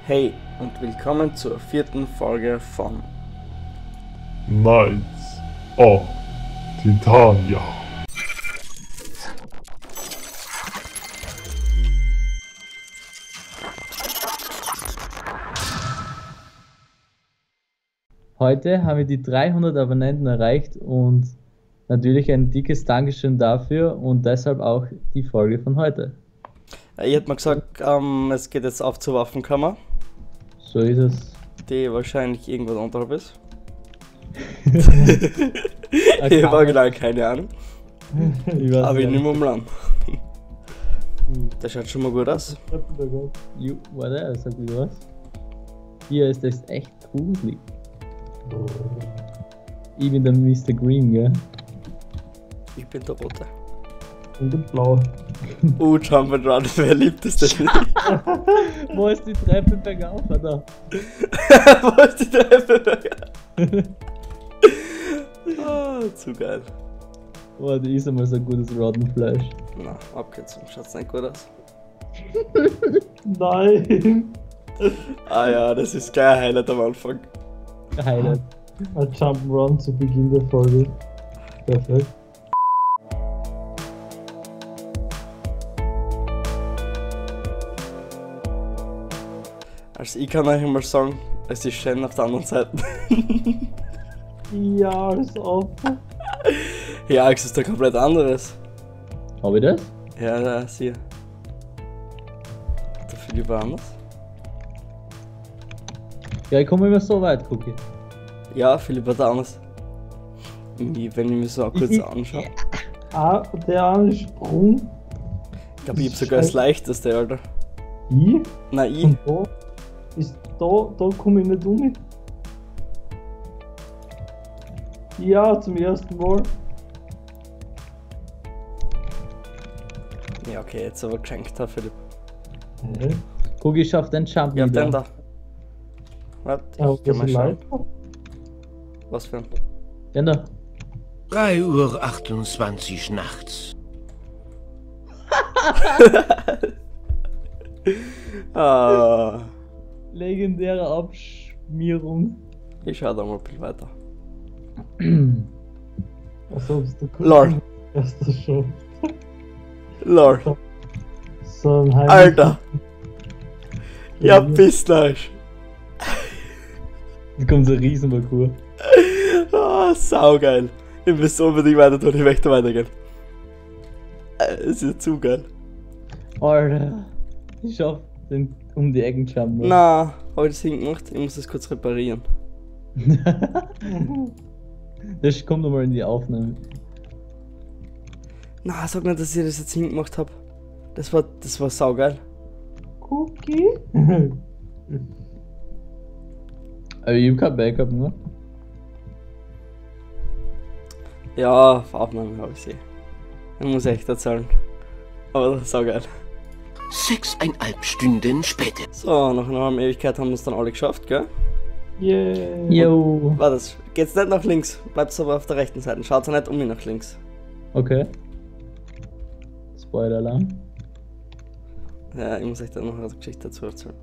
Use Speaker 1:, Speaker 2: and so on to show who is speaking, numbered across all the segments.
Speaker 1: Hey und willkommen zur 4. Folge von
Speaker 2: Knights of Titania.
Speaker 3: Heute haben wir die 300 Abonnenten erreicht und natürlich ein dickes Dankeschön dafür und deshalb auch die Folge von heute.
Speaker 1: Ich hätte mal gesagt, es geht jetzt auf zur Waffenkammer,
Speaker 3: So ist es.
Speaker 1: die wahrscheinlich irgendwo unterhalb ist.
Speaker 3: Okay.
Speaker 1: Ich habe genau keine Ahnung,
Speaker 3: Ich weiß
Speaker 1: aber ich
Speaker 3: nicht.
Speaker 1: nehme mal an. Das schaut schon mal gut aus.
Speaker 3: Warte, sag wieder was. Hier ist es echt gruselig. Ich bin der Mr. Green, gell?
Speaker 1: Ich bin der Rote.
Speaker 2: Und der Blau.
Speaker 1: Jump'n'Run, Run, wer liebt es denn?
Speaker 3: Wo ist die Treppe bergauf, Alter?
Speaker 1: Wo ist die Treppe? Zu geil.
Speaker 3: Oh, die ist einmal so ein gutes Roddenfleisch.
Speaker 1: Na, Abkürzung, schaut's nicht gut aus.
Speaker 2: Nein!
Speaker 1: Ah ja, das ist gleich ein Highlight am Anfang.
Speaker 3: Highlight.
Speaker 2: Ein Jump'n'Run zu Beginn der Folge. Perfekt.
Speaker 1: Also ich kann euch mal sagen, es ist schön auf der anderen Seite.
Speaker 2: Ja, ist offen.
Speaker 1: Ja, es ist da komplett anderes.
Speaker 3: Hab ich das?
Speaker 1: Ja, da sieh. Der Philipp war anders.
Speaker 3: Ja, ich komme immer so weit, Cookie.
Speaker 1: Ja, Philipp war da anders. Wenn ich mir so kurz anschaue.
Speaker 2: Ah, der eine Sprung.
Speaker 1: Ich glaube, ich hab sogar das leichteste, Alter.
Speaker 2: Ich?
Speaker 1: Nein, ich.
Speaker 2: Und da ist da komme ich nicht um. Ja, zum ersten Mal.
Speaker 1: Ja, okay, jetzt aber geschenkt, Herr Philipp.
Speaker 3: Cookie schafft den Jump
Speaker 1: Ja,
Speaker 3: wieder.
Speaker 1: den da. Warte,
Speaker 2: Ja,
Speaker 1: ich kann
Speaker 2: das
Speaker 1: mal
Speaker 2: ist
Speaker 1: schauen.
Speaker 2: leicht.
Speaker 1: Was für ein.
Speaker 3: Den da.
Speaker 4: 3:28 Uhr nachts.
Speaker 1: Ah,
Speaker 3: Legendäre Abschmierung.
Speaker 1: ich schau da mal ein bisschen weiter.
Speaker 2: Also, bist du cool.
Speaker 1: Lol.
Speaker 2: Das ist schon.
Speaker 1: Lol.
Speaker 2: So ein Highlight.
Speaker 1: Alter. Ja, bis gleich.
Speaker 3: Da kommt so ein Riesenparcours.
Speaker 1: Ah, saugeil. Ich muss unbedingt weiter tun, ich möchte weitergehen. Es ist zu geil.
Speaker 3: Alter. Ich schaff den um die Ecken Jump.
Speaker 1: Na, habe ich das hingemacht? Ich muss das kurz reparieren.
Speaker 3: Das kommt nochmal in die Aufnahme.
Speaker 1: Na, sag nicht, dass ich das jetzt hingemacht habe. Das war saugeil.
Speaker 2: Cookie?
Speaker 3: Aber ich hab kein Backup, ne?
Speaker 1: Ja, auf Aufnahme habe ich sie. Ich muss echt erzählen. Aber das ist saugeil.
Speaker 4: 6,5 Stunden später.
Speaker 1: So, nach einer halben Ewigkeit haben wir es dann alle geschafft, gell?
Speaker 2: Yeah.
Speaker 3: Yo.
Speaker 1: War das? Geht's nicht nach links, bleibt's aber auf der rechten Seite. Schaut's nicht um mich nach links.
Speaker 3: Okay. Spoiler-Alarm.
Speaker 1: Ja, ich muss echt noch eine Geschichte dazu erzählen.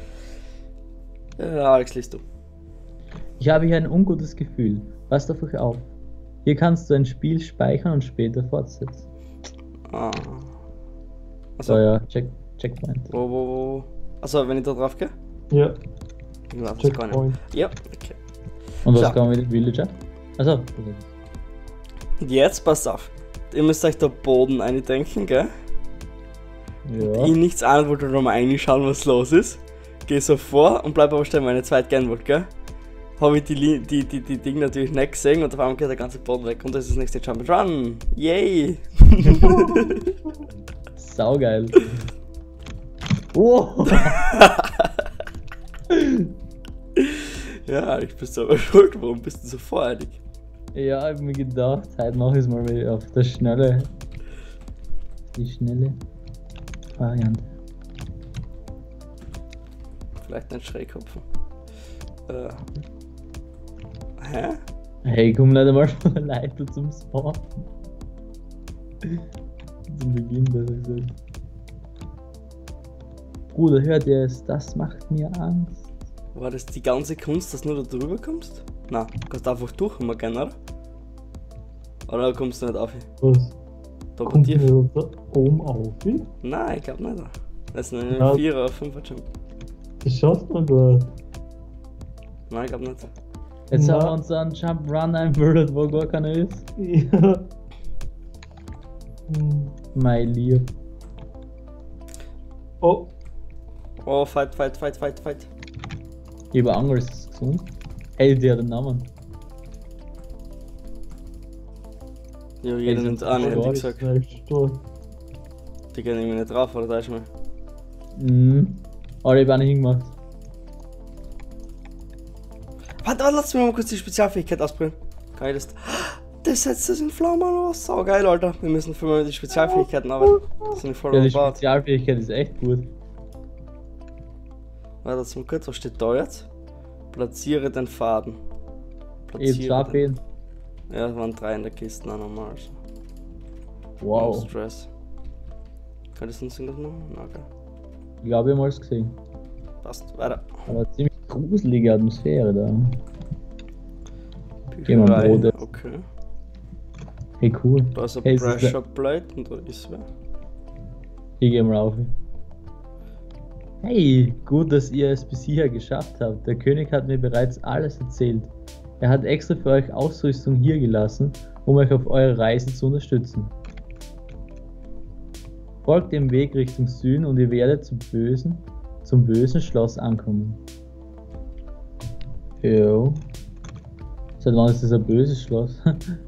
Speaker 1: Ja, Alex, liest du.
Speaker 3: Ich habe hier ein ungutes Gefühl. Passt auf euch auf. Hier kannst du ein Spiel speichern und später fortsetzen.
Speaker 1: Ah.
Speaker 3: So,
Speaker 1: Also,
Speaker 3: ja, Checkpoint.
Speaker 1: wo. Also, wenn ich da drauf gehe?
Speaker 2: Ja,
Speaker 1: Ich weiß es gar nicht.
Speaker 2: Checkpoint.
Speaker 1: Ja, okay.
Speaker 3: Und was
Speaker 1: Klar.
Speaker 3: kann man mit dem Villager? Also,
Speaker 1: Und jetzt, passt auf. Ihr müsst euch da Boden eindenken, gell?
Speaker 3: ja.
Speaker 1: Ich nichts an, wollte noch mal reinschauen, was los ist. Geh so vor und bleib aber stehen, meine zweite Gernwort, gell? Habe ich die Dinge natürlich nicht gesehen und auf einmal geht der ganze Boden weg und das ist das nächste Jump'n'Run. Yay!
Speaker 3: Saugeil. Oh.
Speaker 1: Ja, ich bin so schuld, warum bist du so voreilig?
Speaker 3: Ja, ich hab mir gedacht, heute mache ich es mal wieder auf die schnelle Variante.
Speaker 1: Vielleicht ein Schrägkopfen. Hä?
Speaker 3: Hey, komm leider mal von der Leiter zum Spawn. Zum Beginn, besser gesagt. Bruder, hört ihr es? Das macht mir Angst.
Speaker 1: War das die ganze Kunst, dass du nur da drüber kommst? Nein, du kannst einfach durch immer gehen, oder? Oder kommst du nicht auf?
Speaker 2: Was?
Speaker 1: Da bei
Speaker 2: Kommt
Speaker 1: dir?
Speaker 2: mir da oben auf?
Speaker 1: Nein, ich glaube nicht. Das ist eine
Speaker 2: Ja.
Speaker 1: 4 oder 5er Jump.
Speaker 2: Das schaffst du gar nicht.
Speaker 1: Nein, ich glaube nicht.
Speaker 3: Jetzt
Speaker 2: Na.
Speaker 3: haben wir uns einen Jump Run einbildet, wo gar keiner ist.
Speaker 2: Ja.
Speaker 3: Mein Lieb.
Speaker 2: Oh,
Speaker 1: Oh, fight.
Speaker 3: Lieber Angel, ist das gesund? Hey, der hat den Namen.
Speaker 1: Ja, jeder nimmt an, hätte ich
Speaker 3: stark.
Speaker 1: gesagt.
Speaker 2: echt stark.
Speaker 1: Die gehen irgendwie nicht drauf, oder da ist mal.
Speaker 3: Aber ich hab auch nicht hingemacht.
Speaker 1: Warte, lass mich mal kurz die Spezialfähigkeit ausprobieren. Kann ich das? Das setzt das in Flammen aus. Sau geil, Alter. Wir müssen für mal die Spezialfähigkeiten arbeiten. Das sind voll
Speaker 3: Ja, die
Speaker 1: überbaut.
Speaker 3: Spezialfähigkeit ist echt gut.
Speaker 1: Warte, zum kurz, was steht da jetzt? Platziere den Faden.
Speaker 3: Ich hab 2 Fäden.
Speaker 1: Ja, es waren 3 in der Kiste, na normal. Also.
Speaker 3: Wow.
Speaker 1: No Stress. Könntest du uns irgendwas machen? Na, okay.
Speaker 3: Ich glaube, ich hab alles gesehen.
Speaker 1: Passt, weiter.
Speaker 3: Aber ziemlich gruselige Atmosphäre da. Gehen wir
Speaker 1: Bücherei,
Speaker 3: Brot.
Speaker 1: okay.
Speaker 3: Hey, cool.
Speaker 1: Da ist ein
Speaker 3: Hey, es ist
Speaker 1: Pressure Plate und da ist wer.
Speaker 3: Ich geh mal rauf. Hey, gut, dass ihr es bis hierher geschafft habt. Der König hat mir bereits alles erzählt. Er hat extra für euch Ausrüstung hier gelassen, um euch auf eurer Reise zu unterstützen. Folgt dem Weg Richtung Süden und ihr werdet zum bösen Schloss ankommen. Jo. Seit wann ist das ein böses Schloss?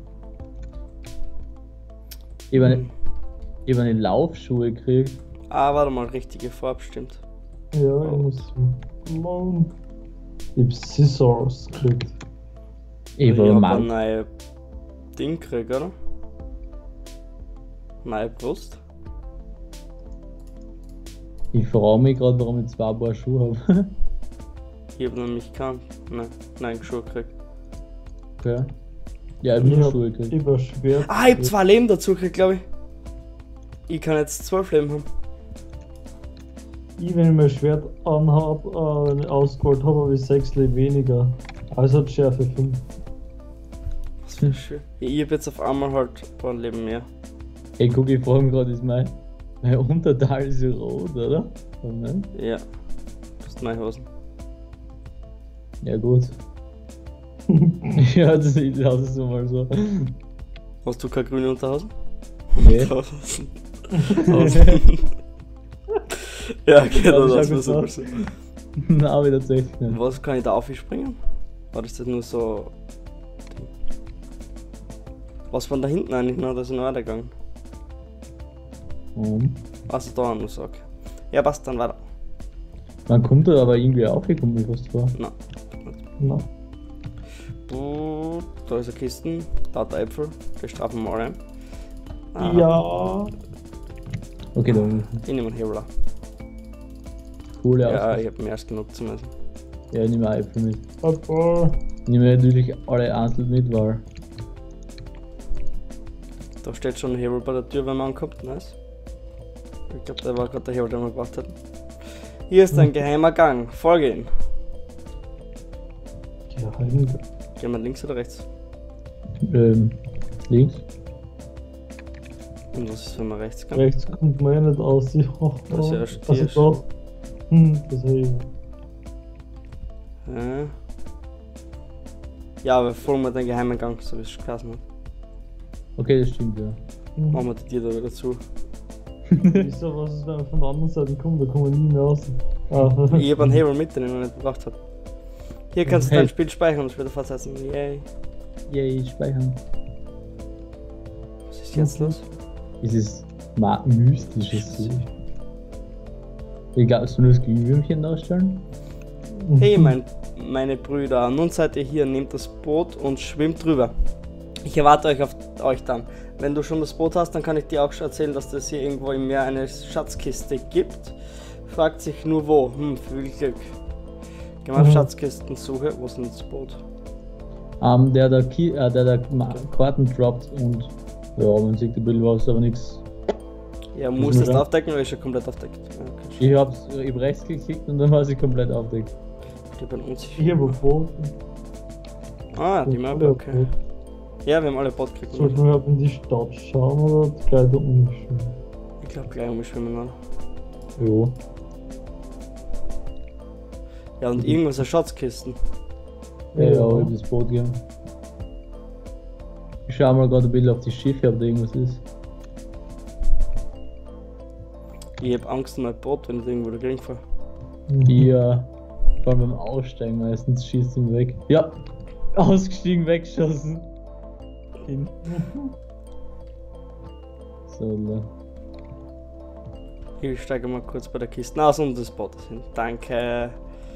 Speaker 3: Ich hab eine Laufschuhe gekriegt.
Speaker 1: Ah, warte mal, richtige Farbe stimmt.
Speaker 2: Ja, ich muss. Mann. Ich hab Scissors gekriegt.
Speaker 3: Ich war
Speaker 1: hab
Speaker 3: Mann.
Speaker 1: ein neues Ding gekriegt, oder? Neue Brust.
Speaker 3: Ich frage mich gerade, warum ich 2 Paar Schuhe habe.
Speaker 1: Ich hab nämlich keinen. Nein, Schuhe gekriegt.
Speaker 3: Okay. Ja, ich hab nur Schuhe gekriegt.
Speaker 2: Ich war schwer.
Speaker 1: Ah, ich hab 2 Leben dazu gekriegt, glaube ich. Ich kann jetzt 12 Leben haben.
Speaker 2: Wenn ich mein Schwert anhab, ausgeholt habe, habe ich 6 Leben weniger. Also hat Schärfe 5.
Speaker 1: Was für schön. Ich hab jetzt auf einmal halt ein paar Leben mehr.
Speaker 3: Hey, guck, ich frage mich gerade, ist mein Unterteil ist ja rot, oder? Oh, nein?
Speaker 1: Ja. Das sind meine Hosen.
Speaker 3: Ja, gut. Ja, das ist mal so.
Speaker 1: Hast du keine grüne Unterhosen?
Speaker 3: Nee.
Speaker 1: Unterhosen. Ja, okay,
Speaker 3: Ja,
Speaker 1: das
Speaker 3: das
Speaker 1: war
Speaker 3: hab
Speaker 1: super.
Speaker 3: ich gesagt. Nein, aber tatsächlich nicht.
Speaker 1: Was kann ich da aufspringen? War das nur so. Was von da hinten eigentlich noch? Das ist noch weitergegangen. Also da nur so, okay. Ja, passt dann weiter.
Speaker 3: Man kommt da aber irgendwie aufgekommen, wie fast vor.
Speaker 1: Na.
Speaker 2: Na.
Speaker 1: Da ist eine Kiste, da hat Äpfel, die strafen wir mal ein.
Speaker 2: Ja.
Speaker 3: Okay, da
Speaker 1: Ich nehme einen Hebler.
Speaker 3: coole
Speaker 1: Ja,
Speaker 3: Ausrüstung.
Speaker 1: ich habe mehr als genug zum Essen.
Speaker 3: Ja, ich nehme auch Äpfel mit.
Speaker 2: Papa.
Speaker 3: Ich nehme natürlich alle einzeln mit, weil.
Speaker 1: Da steht schon ein Hebel bei der Tür, wenn man ankommt. Nice. Ich glaube, der war gerade der Hebel, den wir gebraucht hatten. Hier ist ein geheimer Gang. Folge ihn.
Speaker 2: Geheim.
Speaker 1: Gehen wir links oder rechts?
Speaker 3: Links.
Speaker 1: Und was ist, wenn man rechts kann?
Speaker 2: Rechts kommt man ja nicht aus. Ja.
Speaker 1: Das ist ja erst
Speaker 2: Also
Speaker 1: Tisch.
Speaker 2: doch. Das habe ich.
Speaker 1: Ja, aber folgen wir den geheimen Gang, so wie es schon geheißen hat.
Speaker 3: Okay, das stimmt, ja.
Speaker 1: Machen wir die Tür da wieder zu.
Speaker 2: Wieso, was ist, wenn man von der anderen Seite kommt? Da kommen wir nie mehr raus. Ah.
Speaker 1: Ich habe einen Hebel mit, den ich noch nicht gebraucht habe. Hier kannst du
Speaker 3: Hey.
Speaker 1: dein Spiel speichern und später fortsetzen. Yay.
Speaker 3: Yay, speichern.
Speaker 1: Was ist jetzt los?
Speaker 3: Es ist mystisches See. Wie glaubst du, nur das Glühwürmchen darstellen?
Speaker 1: Hey, meine Brüder, nun seid ihr hier, nehmt das Boot und schwimmt drüber. Ich erwarte euch auf euch dann. Wenn du schon das Boot hast, dann kann ich dir auch schon erzählen, dass es hier irgendwo im Meer eine Schatzkiste gibt. Fragt sich nur wo. Viel Glück. Geh mal auf Schatzkistensuche. Wo ist denn das Boot?
Speaker 3: Der Karten droppt und ja, man sieht ein bisschen was, aber nichts.
Speaker 1: Ja,
Speaker 3: Müssen
Speaker 1: muss
Speaker 3: wir
Speaker 1: das
Speaker 3: da?
Speaker 1: aufdecken oder ist er komplett aufdeckt? Ja, okay.
Speaker 3: Ich hab rechts geklickt und dann war sie komplett aufgedeckt.
Speaker 1: Ich bin unsicher.
Speaker 2: Ich habe Boden.
Speaker 1: Ah, die Map, okay. Ja, wir haben alle Bot gekriegt.
Speaker 2: Soll ich mal in die Stadt schauen oder gleich da umschwimmen?
Speaker 1: Ich glaube gleich umschwimmen, oder?
Speaker 3: Jo.
Speaker 1: Ja, und irgendwas eine Schatzkisten.
Speaker 3: Ja, ich hab das Boot gegeben. Ich schau mal gerade ein bisschen auf die Schiffe, ob da irgendwas ist.
Speaker 1: Ich hab Angst um mein Boot, wenn ich irgendwo dagegen fahre.
Speaker 3: Ja. Vor allem beim Aussteigen meistens schießt ihn weg. Ja. Ausgestiegen, weggeschossen. Hin. So, da.
Speaker 1: Ich steige mal kurz bei der Kiste aus und das Boot hin. Danke.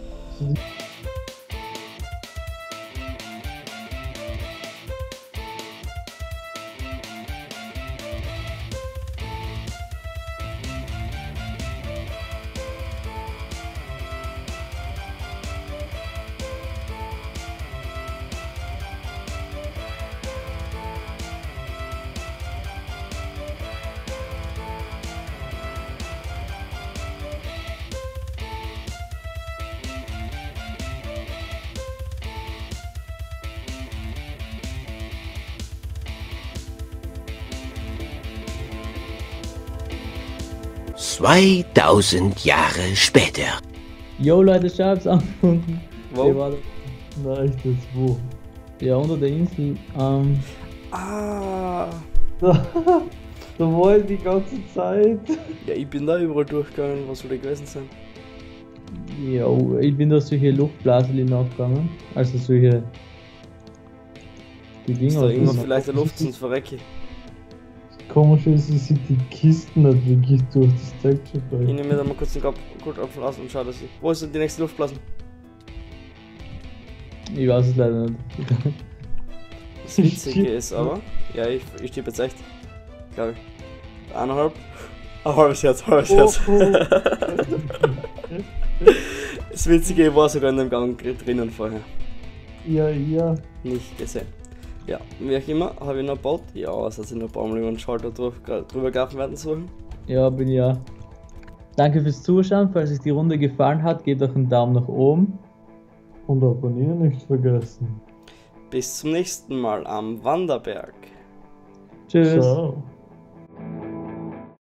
Speaker 4: »2000 Jahre später.«
Speaker 3: Yo Leute, ich hab's angefunden.
Speaker 1: Wo?
Speaker 3: Der war
Speaker 2: Na echt jetzt wo?
Speaker 3: ja unter der Insel.
Speaker 1: Ah.
Speaker 2: Da war ich die ganze Zeit.
Speaker 1: Ja, ich bin da überall durchgegangen. Was soll das gewesen sein?
Speaker 3: Ja, ich bin da solche Luftblasen nachgegangen. Also solche. Die
Speaker 1: Ist
Speaker 3: Dinger.
Speaker 1: da irgendwo
Speaker 3: die-
Speaker 1: vielleicht eine Luft, sonst verrecke ich.
Speaker 2: Komisch ist, ich sehe die Kisten nicht wirklich durch das Texture
Speaker 1: Ich
Speaker 2: Pack.
Speaker 1: nehme mir da mal kurz den Guldapfel raus und schau, dass ich. Wo ist denn die nächste Luftblasen?
Speaker 3: Ich weiß es leider nicht.
Speaker 1: Das Witzige ist aber. Ja, ich stieb jetzt echt. Glaube ich. 1,5. Ein halbes Herz, halbes Herz. Das Witzige war sogar in dem Gang drinnen vorher.
Speaker 2: Ja, ja.
Speaker 1: Nicht gesehen. Ja, wie auch immer, habe ich noch ein Boot? Ja, es hat sich noch Baumling und Schalter drüber gelaufen werden sollen.
Speaker 3: Ja, bin ja. Danke fürs Zuschauen. Falls euch die Runde gefallen hat, gebt doch einen Daumen nach oben.
Speaker 2: Und abonnieren nicht vergessen.
Speaker 1: Bis zum nächsten Mal am Wanderberg.
Speaker 3: Tschüss.
Speaker 2: Ciao.